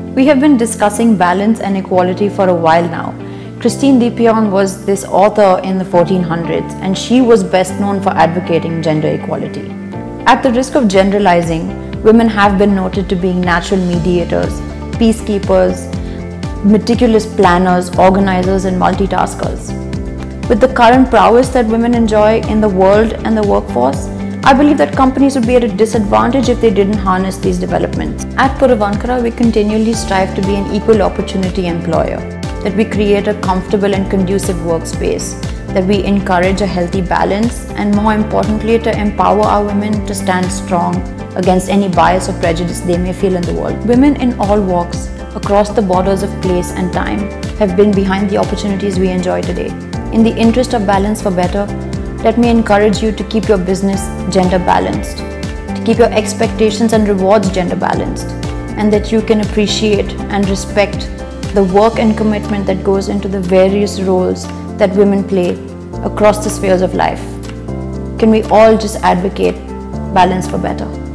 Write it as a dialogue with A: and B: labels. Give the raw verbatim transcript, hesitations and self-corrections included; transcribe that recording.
A: We have been discussing balance and equality for a while now. Christine Depion was this author in the fourteen hundreds, and she was best known for advocating gender equality. At the risk of generalizing, women have been noted to being natural mediators, peacekeepers, meticulous planners, organizers, and multitaskers. With the current prowess that women enjoy in the world and the workforce, I believe that companies would be at a disadvantage if they didn't harness these developments. At Puravankara, we continually strive to be an equal opportunity employer, that we create a comfortable and conducive workspace, that we encourage a healthy balance, and more importantly, to empower our women to stand strong against any bias or prejudice they may feel in the world. Women in all walks, across the borders of place and time, have been behind the opportunities we enjoy today. In the interest of balance for better, let me encourage you to keep your business gender balanced, to keep your expectations and rewards gender balanced, and that you can appreciate and respect the work and commitment that goes into the various roles that women play across the spheres of life. Can we all just advocate balance for better?